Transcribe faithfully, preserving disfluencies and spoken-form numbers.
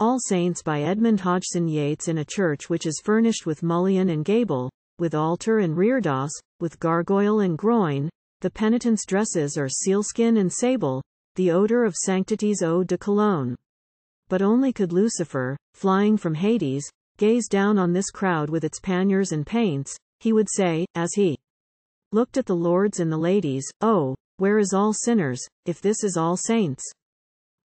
All Saints by Edmund Hodgson Yates. In a church which is furnished with mullion and gable, with altar and reredos, with gargoyle and groin, the penitents' dresses are sealskin and sable, the odour of sanctity's eau-de-Cologne. But only could Lucifer, flying from Hades, gaze down on this crowd with its panniers and paints, he would say, as he looked at the lords and the ladies, "Oh, where is all sinners, if this is all saints?"